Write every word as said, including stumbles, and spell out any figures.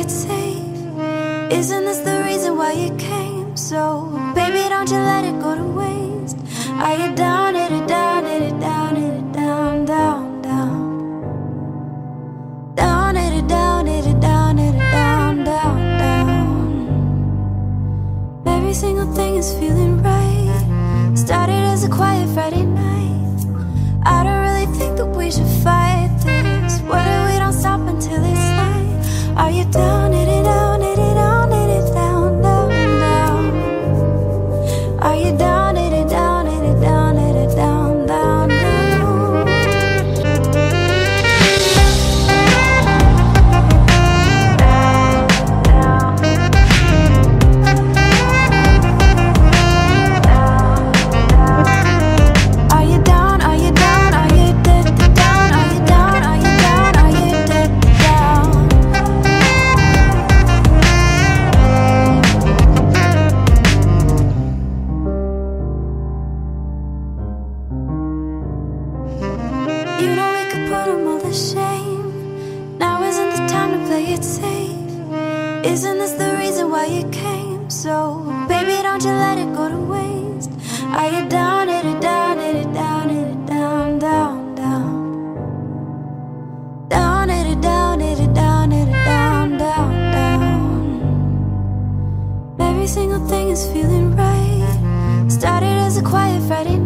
it safe? Isn't this the reason why you came? So baby, don't you let it go to waste. Are you down, it it down, it it down, it it down, down, down? Down, it it down, it it down, it it down, down, down. Every single thing is feeling right. Started as a quiet Friday night. I don't really think that we should fight this. What if we don't stop until it's light? Are you down, it it down, it it down, it it down, down, down? Are you down, it it down, it it down, it it down, down, down? Are you down, are you down, are you dead down? Are you down, are you down, are you dead down? You know we could put 'em all to shame. Now isn't the time to play it safe? Isn't this the reason why you came? So baby, don't you let it go to waste. Are you down, it it down, it it down, it it down, down, down? Down, it it down, it it down, it it down, down, down. Every single thing is feeling right. Started as a quiet Friday